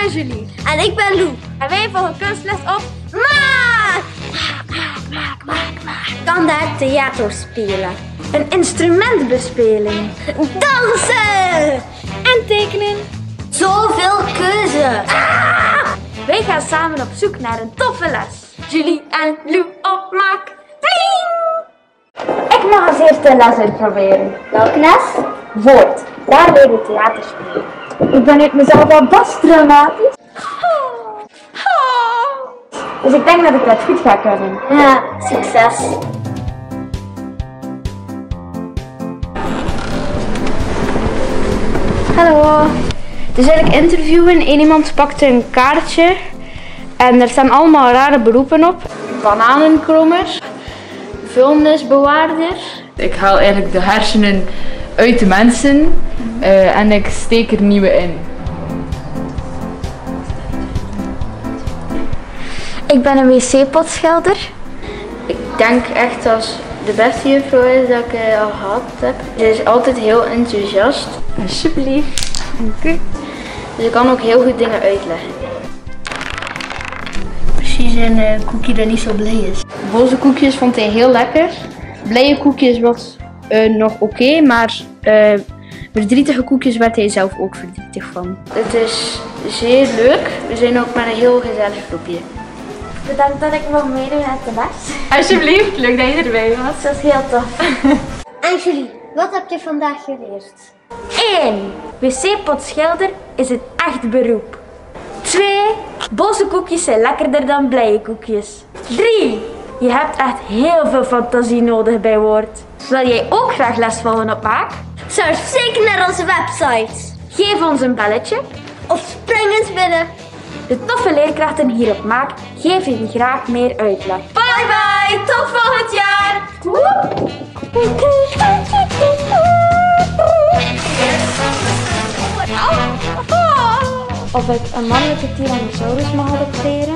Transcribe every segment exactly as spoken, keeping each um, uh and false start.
ben Julie. En ik ben Lou. En wij volgen kunstles op Maak! Maak, maak, maak, maak. Standaard theater spelen. Een instrumentbespeling. Dansen! En tekenen. Zoveel keuze. Ah! Wij gaan samen op zoek naar een toffe les. Julie en Lou op Maak. Pling! Ik mag als eerste les uitproberen. Welke les? Woord. Daar leer je theater spelen. Ik ben uit mezelf al best dramatisch. Dus ik denk dat ik dat goed ga kunnen. Ja, succes. Hallo. Dus ik interviewen. Eén iemand pakte een kaartje. En er staan allemaal rare beroepen op. Bananenkrommer. Vuilnisbewaarder. Ik haal eigenlijk de hersenen uit de mensen uh, en ik steek er nieuwe in. Ik ben een wc-potschilder. Ik denk echt als de beste juffrouw is dat ik uh, al gehad heb. Ze is altijd heel enthousiast. Alsjeblieft. Dank u. Dus ik kan ook heel goed dingen uitleggen. Precies een uh, koekje dat niet zo blij is. Boze koekjes vond hij heel lekker. Blije koekjes was uh, nog oké, okay, maar uh, verdrietige koekjes werd hij zelf ook verdrietig van. Het is zeer leuk. We zijn ook met een heel gezellig groepje. Bedankt dat ik mag meedoen met de les. Alsjeblieft, leuk dat je erbij was. Dat is heel tof. En Julie, wat heb je vandaag geleerd? één. wc-potschilder is een echt beroep. twee. Boze koekjes zijn lekkerder dan blije koekjes. drie. Je hebt echt heel veel fantasie nodig bij woord. Wil jij ook graag les volgen op Maak? Surf zeker naar onze website. Geef ons een belletje. Of spring eens binnen. De toffe leerkrachten hier op Maak geven je graag meer uitleg. Bye bye, tot volgend jaar! Of ik een mannelijke tyrannosaurus mag adopteren?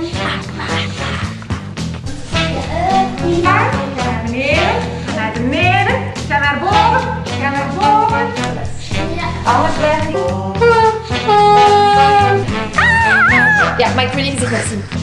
Ga naar beneden, naar beneden, ga naar boven, ga naar boven. Alles weg. Ja, maar ik wil je gezicht zien.